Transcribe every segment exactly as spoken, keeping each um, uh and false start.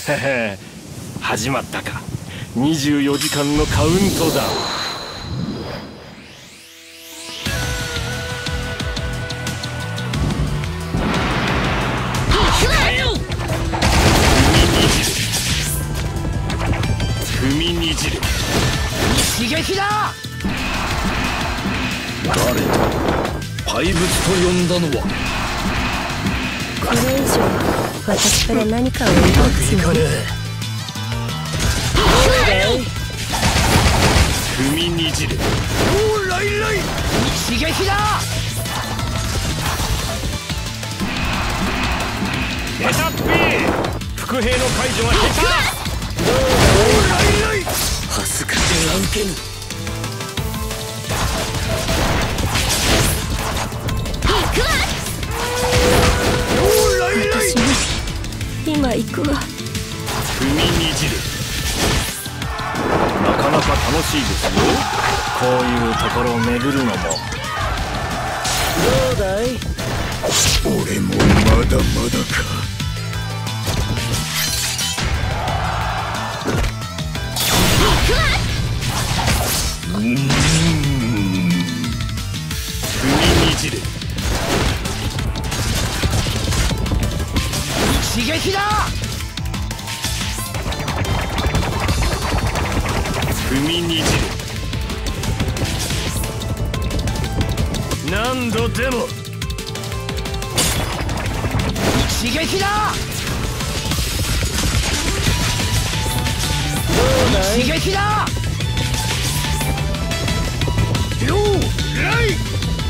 始まったか。にじゅうよじかんのカウントダウン。踏みにじる。 一撃だ。 誰だ。怪物と呼んだのは。 これ以上私から何かを奪うつもり。 踏みにじる。 おーライライ。一撃だ。 出たっぺ。伏兵の解除は下手。 おーライライ。 はすかて案件。 私も今行くわ。 踏みにじる。なかなか楽しいですよ、こういうところを巡るのも。 どうだい。 俺もまだまだか。うーん。 踏みにじる。 一撃だ。 踏みにじる。何度でも。 一撃だ。 どうだい。 一撃だ。よーライ。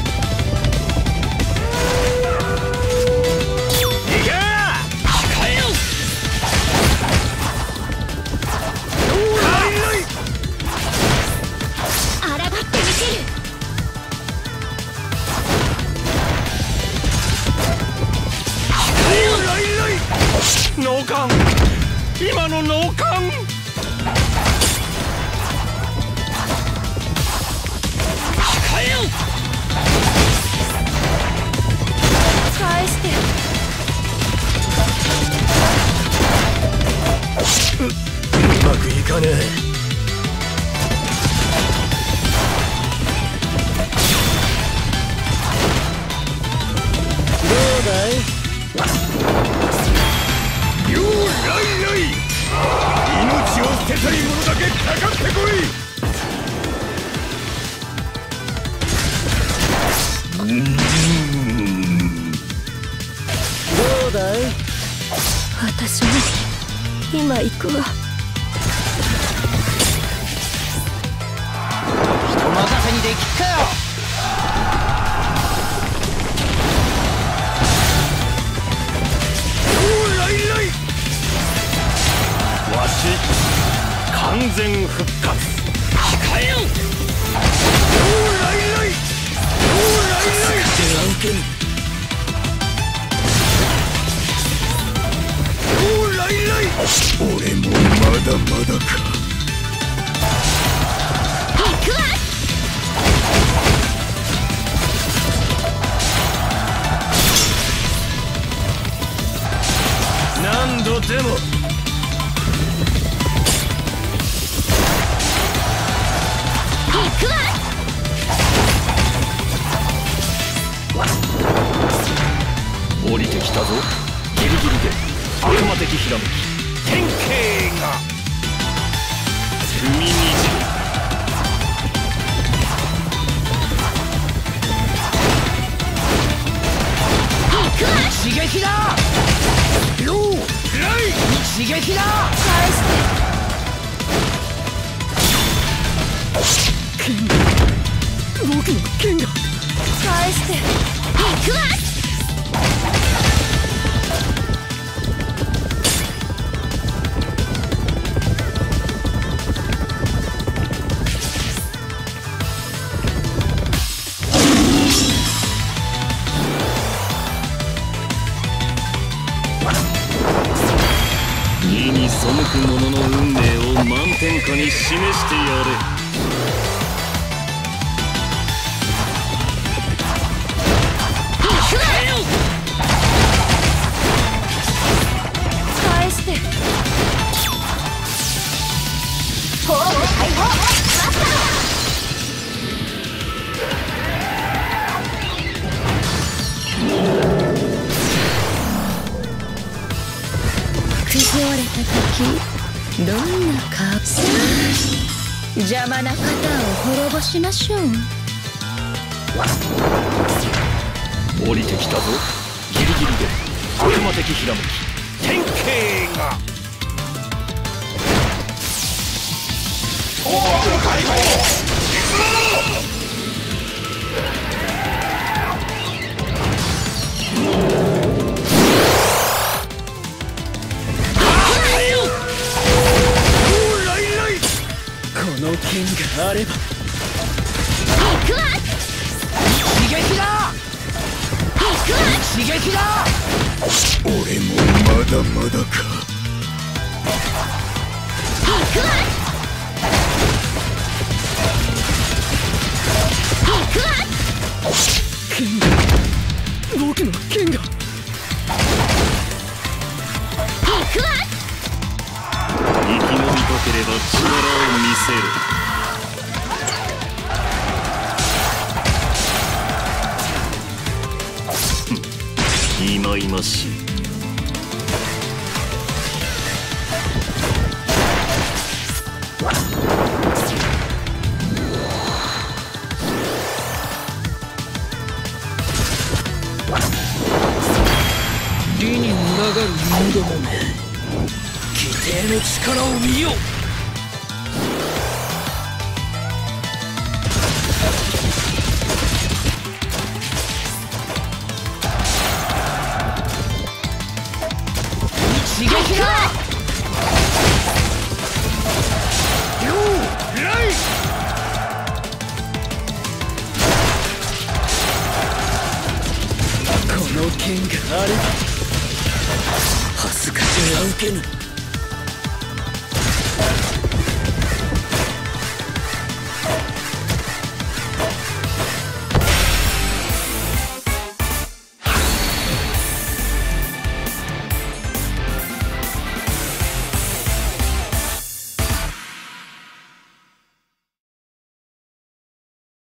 脳幹。今の脳幹。 返して。 う, うまくいかねえ。 どうだい。 よーライライ。命を捨てたい者だけかかってこい。うーん。 どうだい。 私も今行くわ。 人任せにできっかよ。 わし完全復活。 控えよ。おーライライ。おーライライ。 案件。 おーライライ。 俺もまだまだか。 行くわ。 何度でも。降りてきたぞ。ギリギリで悪魔的ひらめき典型が。踏みにじる。 一撃だ。よーライ。一撃だ。 返して。 僕の剣が。 返して。行くわ。 義に背く者の運命を満天下に示してやれ。 返して。 くじ折れた時どんな顔。さあ邪魔な方を滅ぼしましょう。 降りてきたぞ。ギリギリで悪魔的ひらめき典型が。 おお解放この剣があれば。 行くわ。 一撃だ行くわ。 一撃だ。 俺もまだまだか。 行くわ。行くわ。 剣が僕の剣が。 行くわ。 生き延びたければ力を見せる。いまいましい。理に群がる犬どもめ、規定の力を見よ。一撃だ。ようライ。この剣があれば恥ずかしが受けぬ。